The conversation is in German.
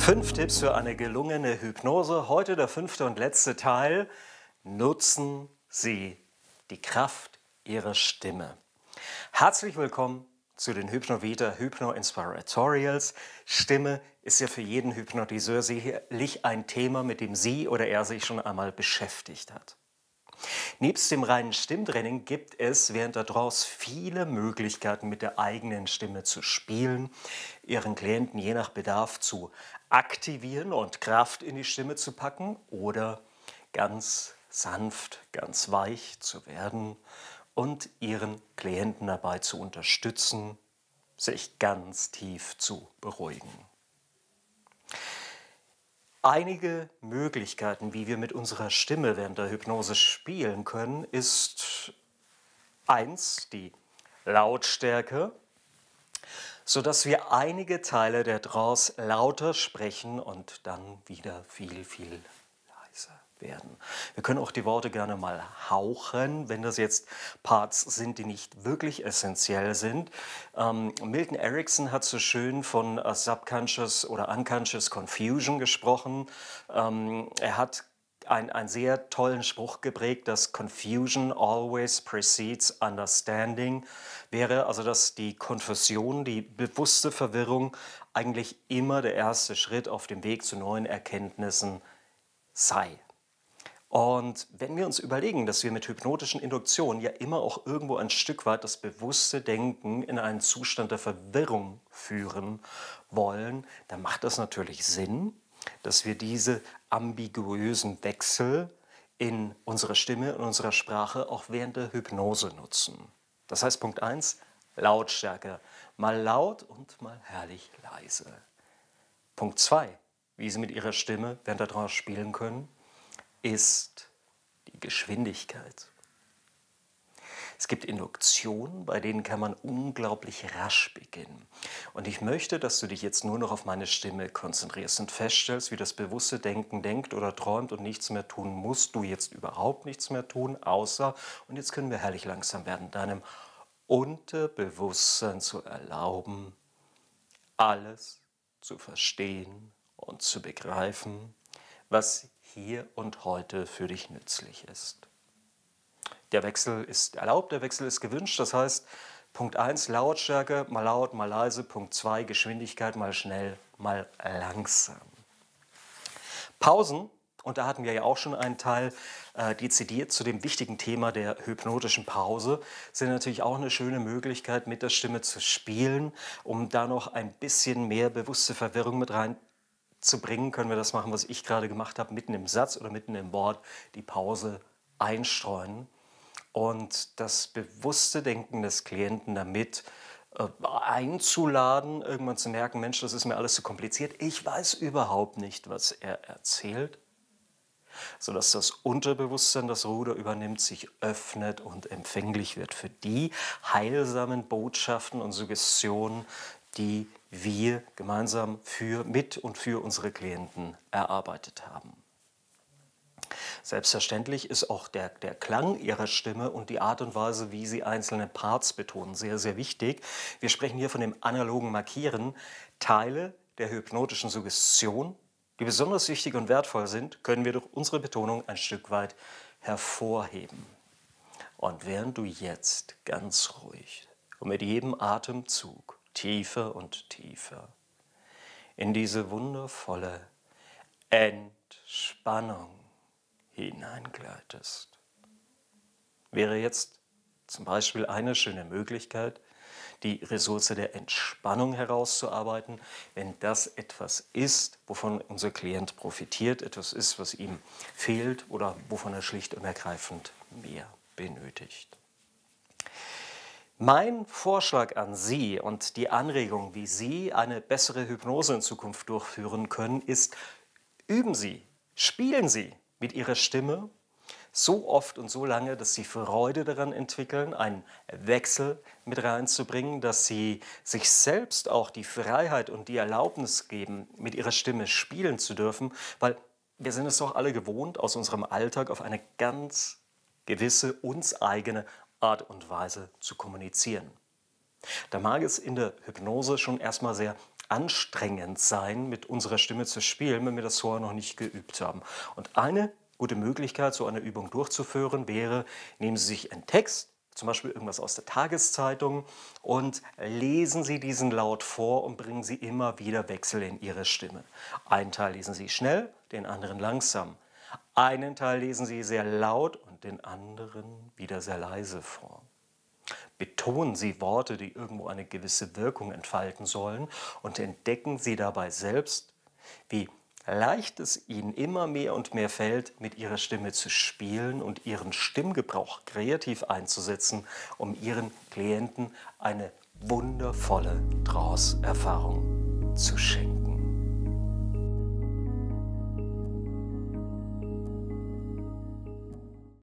5 Tipps für eine gelungene Hypnose. Heute der 5. und letzte Teil. Nutzen Sie die Kraft Ihrer Stimme. Herzlich willkommen zu den Hypnovita Hypno Inspiratorials. Stimme ist ja für jeden Hypnotiseur sicherlich ein Thema, mit dem sie oder er sich schon einmal beschäftigt hat. Nebst dem reinen Stimmtraining gibt es während der Trance viele Möglichkeiten, mit der eigenen Stimme zu spielen, Ihren Klienten je nach Bedarf zu aktivieren und Kraft in die Stimme zu packen oder ganz sanft, ganz weich zu werden und Ihren Klienten dabei zu unterstützen, sich ganz tief zu beruhigen. Einige Möglichkeiten, wie wir mit unserer Stimme während der Hypnose spielen können, ist 1. die Lautstärke, sodass wir einige Teile der Trance lauter sprechen und dann wieder viel leiser werden. Wir können auch die Worte gerne mal hauchen, wenn das jetzt Parts sind, die nicht wirklich essentiell sind. Milton Erickson hat so schön von Subconscious oder Unconscious Confusion gesprochen. Er hat einen sehr tollen Spruch geprägt, dass Confusion always precedes understanding wäre, also dass die Konfusion, die bewusste Verwirrung eigentlich immer der erste Schritt auf dem Weg zu neuen Erkenntnissen sei. Und wenn wir uns überlegen, dass wir mit hypnotischen Induktionen ja immer auch irgendwo ein Stück weit das bewusste Denken in einen Zustand der Verwirrung führen wollen, dann macht das natürlich Sinn, dass wir diese ambiguösen Wechsel in unserer Stimme und unserer Sprache auch während der Hypnose nutzen. Das heißt, Punkt 1, Lautstärke. Mal laut und mal herrlich leise. Punkt 2, wie Sie mit Ihrer Stimme während der Trance spielen können, ist die Geschwindigkeit. Es gibt Induktionen, bei denen kann man unglaublich rasch beginnen. Und ich möchte, dass du dich jetzt nur noch auf meine Stimme konzentrierst und feststellst, wie das bewusste Denken denkt oder träumt und nichts mehr tun musst. Du jetzt überhaupt nichts mehr tun, außer, und jetzt können wir herrlich langsam werden, deinem Unterbewusstsein zu erlauben, alles zu verstehen und zu begreifen, was hier und heute für dich nützlich ist. Der Wechsel ist erlaubt, der Wechsel ist gewünscht. Das heißt, Punkt 1, Lautstärke, mal laut, mal leise. Punkt 2, Geschwindigkeit, mal schnell, mal langsam. Pausen, und da hatten wir ja auch schon einen Teil dezidiert zu dem wichtigen Thema der hypnotischen Pause, sind natürlich auch eine schöne Möglichkeit, mit der Stimme zu spielen, um da noch ein bisschen mehr bewusste Verwirrung mit reinzubringen. Können wir das machen, was ich gerade gemacht habe, mitten im Satz oder mitten im Wort, die Pause einstreuen. Und das bewusste Denken des Klienten damit einzuladen, irgendwann zu merken, Mensch, das ist mir alles zu kompliziert, ich weiß überhaupt nicht, was er erzählt, sodass das Unterbewusstsein das Ruder übernimmt, sich öffnet und empfänglich wird für die heilsamen Botschaften und Suggestionen, die wir gemeinsam mit und für unsere Klienten erarbeitet haben. Selbstverständlich ist auch der Klang Ihrer Stimme und die Art und Weise, wie Sie einzelne Parts betonen, sehr wichtig. Wir sprechen hier von dem analogen Markieren. Teile der hypnotischen Suggestion, die besonders wichtig und wertvoll sind, können wir durch unsere Betonung ein Stück weit hervorheben. Und während du jetzt ganz ruhig und mit jedem Atemzug tiefer und tiefer in diese wundervolle Entspannung hineingleitest, wäre jetzt zum Beispiel eine schöne Möglichkeit, die Ressource der Entspannung herauszuarbeiten, wenn das etwas ist, wovon unser Klient profitiert, etwas ist, was ihm fehlt oder wovon er schlicht und ergreifend mehr benötigt. Mein Vorschlag an Sie und die Anregung, wie Sie eine bessere Hypnose in Zukunft durchführen können, ist, üben Sie, spielen Sie mit Ihrer Stimme so oft und so lange, dass Sie Freude daran entwickeln, einen Wechsel mit reinzubringen, dass Sie sich selbst auch die Freiheit und die Erlaubnis geben, mit Ihrer Stimme spielen zu dürfen, weil wir sind es doch alle gewohnt, aus unserem Alltag auf eine ganz gewisse, uns eigene Art und Weise zu kommunizieren. Da mag es in der Hypnose schon erstmal sehr anstrengend sein, mit unserer Stimme zu spielen, wenn wir das vorher noch nicht geübt haben. Und eine gute Möglichkeit, so eine Übung durchzuführen, wäre, nehmen Sie sich einen Text, zum Beispiel irgendwas aus der Tageszeitung, und lesen Sie diesen laut vor und bringen Sie immer wieder Wechsel in Ihre Stimme. Einen Teil lesen Sie schnell, den anderen langsam. Einen Teil lesen Sie sehr laut und den anderen wieder sehr leise vor. Betonen Sie Worte, die irgendwo eine gewisse Wirkung entfalten sollen, und entdecken Sie dabei selbst, wie leicht es Ihnen immer mehr und mehr fällt, mit Ihrer Stimme zu spielen und Ihren Stimmgebrauch kreativ einzusetzen, um Ihren Klienten eine wundervolle Trance-Erfahrung zu schenken.